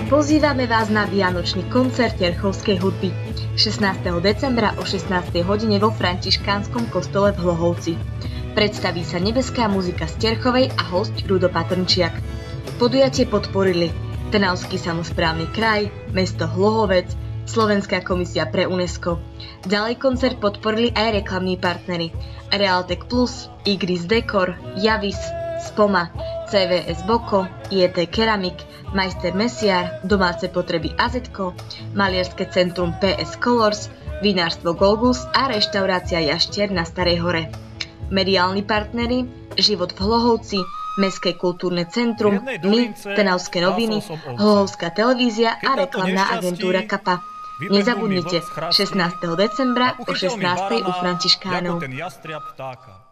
Pozývame vás na vianočný koncert terchovskej hudby 16. decembra o 16. hodine vo Františkánskom kostole v Hlohovci. Predstaví sa nebeská muzika z Terchovej a hosť Rudo Patrnčiak. Podujatie podporili Trnavský samosprávny kraj, mesto Hlohovec, Slovenská komisia pre UNESCO. Ďalej koncert podporili aj reklamní partnery Realtek Plus, Igris Decor, Javis, Spoma, CVS Boko, IET Keramik, Majster Mesiar, Domáce potreby AZko, Malierské centrum PS Colors, Vinárstvo Golgus a reštaurácia Jaštier na Starej hore. Mediálni partneri Život v Hlohovci, Mestské kultúrne centrum, My, Trnavské noviny, Hlohovská televízia a reklamná agentúra Kapa. Nezabudnite, 16. decembra o 16. u Františkánov.